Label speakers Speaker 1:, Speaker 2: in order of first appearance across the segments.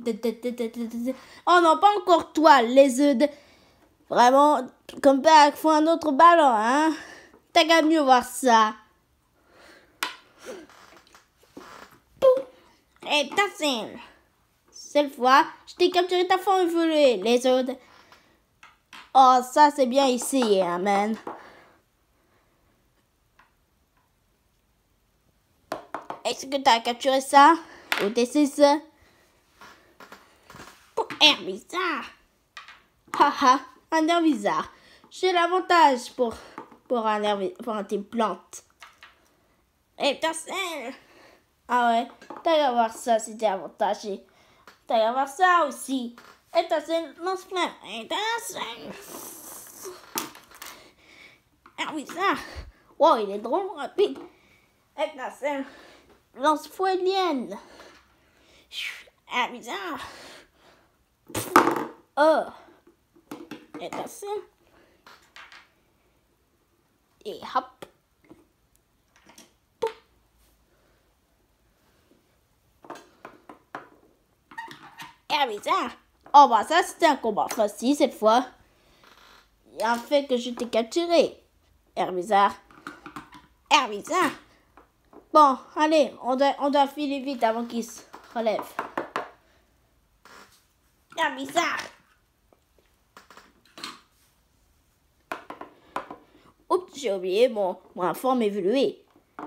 Speaker 1: Oh non, pas encore toi, les œufs. Vraiment, comme pas faut un autre ballon, hein. T'as qu'à mieux voir ça. Et ta scène. Cette fois, je t'ai capturé ta forme évoluée, les autres. Oh, ça c'est bien essayé, hein, man. Est-ce que t'as capturé ça? Ou t'essayes ça? Air bizarre. Haha, un air bizarre. J'ai l'avantage pour un type plante. Et ta scène. Ah ouais, t'as qu'à voir ça si t'es avantagé. T'as qu'à voir ça aussi. Et ta scène lance plein. Et ta scène. Ah oui, ça. Wow, il est drôle rapide. Et ta scène lance foilienne. Ah bizarre. Oh. Et ta scène. Et hop. Ah bizarre. Oh bah ça c'était un combat facile cette fois. Il y a un fait que je t'ai capturé. Air bizarre. Air bizarre. Bon, allez, on doit filer vite avant qu'il se relève. Air bizarre. Oups, j'ai oublié mon forme évoluée.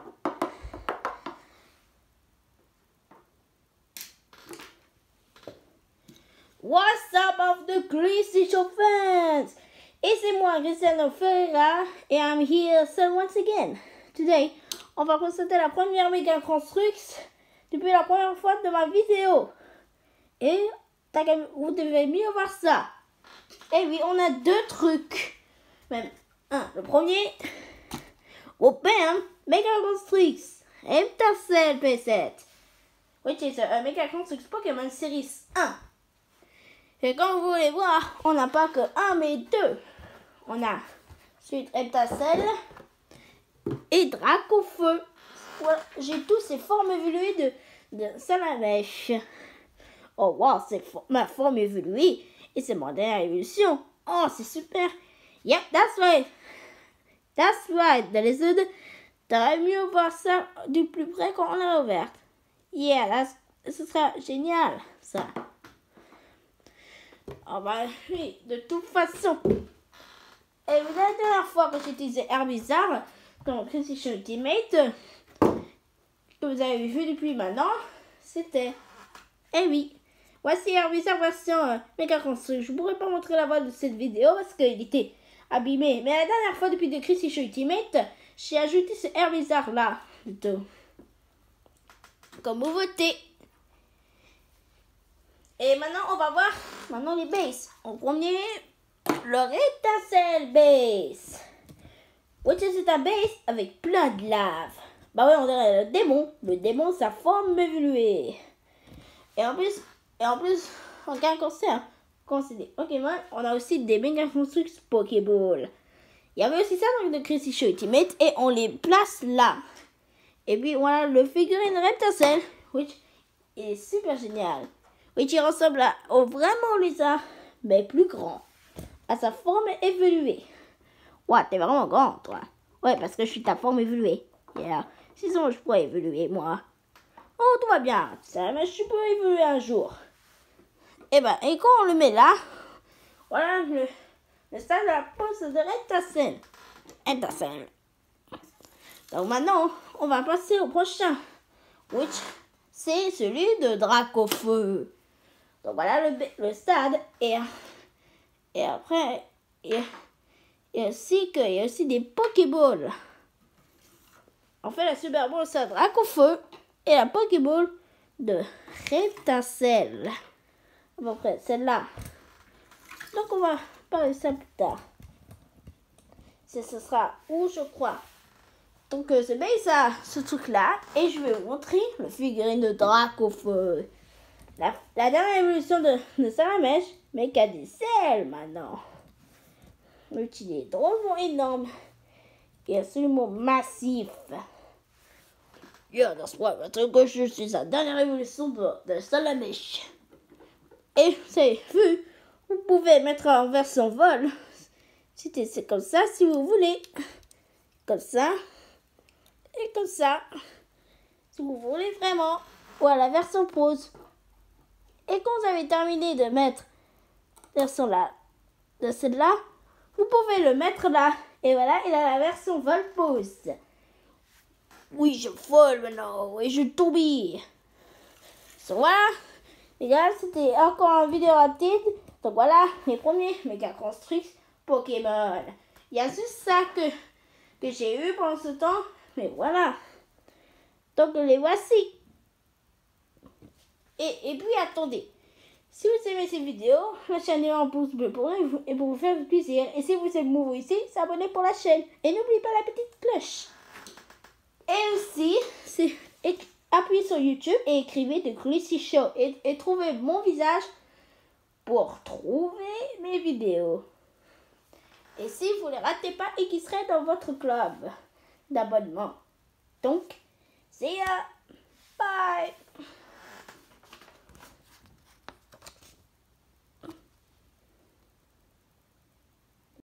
Speaker 1: What's up of the Crazy Show fans? Et c'est moi, Cristiano Ferreira, et I'm here once again. Today, on va présenter la première Mega Construx depuis la première fois de ma vidéo. Et vous devez mieux voir ça. Et oui, on a deux trucs. Même un, le premier. Oh bam, Mega Construx Heptacell P7. Which is a Mega Construx Pokémon Series 1. Et comme vous voulez voir, on n'a pas que un mais deux. On a suite Heptacell et Dracofeu. Voilà, j'ai tous ces formes évoluées de Salamèche. Oh wow, c'est ma forme évoluée et c'est mon dernière évolution. Oh, c'est super. Yep, that's right. That's right, dans les œufs. T'aurais mieux voir ça du plus près quand on l'a ouverte. Yeah, ce sera génial, ça. Oh bah oui, de toute façon. Et la dernière fois que j'ai utilisé Air Bizarre dans Precision Ultimate, que vous avez vu depuis maintenant, c'était... Eh oui, voici Air Bizarre version Mega Construx. Je ne pourrais pas montrer la voix de cette vidéo parce qu'il était abîmé. Mais la dernière fois depuis de Precision Ultimate, j'ai ajouté ce Air Bizarre là. Comme nouveauté. Et maintenant, on va voir les bases. En premier, le Heptacell base. Which is un base avec plein de lave. Bah ouais, on dirait le démon. Le démon, sa forme évoluée. Et en plus, en cas de concert, quand c'est des Pokémon, on a aussi des Mega Construx Pokéball. Il y avait aussi ça dans le Crazy Show Ultimate et on les place là. Et puis voilà le figurine Heptacell, which est super génial. Which il ressemble vraiment lézard, mais plus grand, à sa forme évoluée. Ouais, t'es vraiment grand, toi. Ouais, parce que je suis ta forme évoluée. Yeah. Sinon, je pourrais évoluer, moi. Oh, tout va bien, ça, mais je peux évoluer un jour. Et quand on le met là, voilà le stade de la pose de Heptacell. Donc maintenant, on va passer au prochain, which c'est celui de Dracofeu. Donc voilà le stade et après il y a aussi des Pokéballs. En fait, la Super Ball c'est Dracofeu et la Pokéball de Heptacell. À peu près celle-là. Donc on va parler de ça plus tard. Ce sera où je crois. Donc c'est bien ça, ce truc-là. Et je vais vous montrer le figurine de Dracofeu. La dernière évolution de Salamèche, mais qui a des ailes maintenant. Il est drôlement énorme et absolument massif. Yeah, that's right, parce que je suis la dernière évolution de Salamèche. Et vous avez vu, vous pouvez mettre en version vol. C'est comme ça si vous voulez. Comme ça. Et comme ça. Si vous voulez vraiment. Ou à la version pause. Et quand vous avez terminé de mettre version là, de celle-là, vous pouvez le mettre là. Et voilà, il a la version vol pause. Oui, je vole maintenant. Et je tourbille. Donc voilà. Les gars, c'était encore une vidéo rapide. Donc voilà, mes premiers méga constructs Pokémon. Il y a juste ça que j'ai eu pendant ce temps. Mais voilà. Donc les voici. Et puis attendez. Si vous aimez ces vidéos, lâchez un pouce bleu pour vous faire plaisir. Et si vous êtes nouveau ici, abonnez pour la chaîne. Et n'oubliez pas la petite cloche. Et aussi, appuyez sur YouTube et écrivez The Chrissy Show. Et trouvez mon visage pour trouver mes vidéos. Et si vous ne les ratez pas et qui seraient dans votre club d'abonnement. Donc, see ya!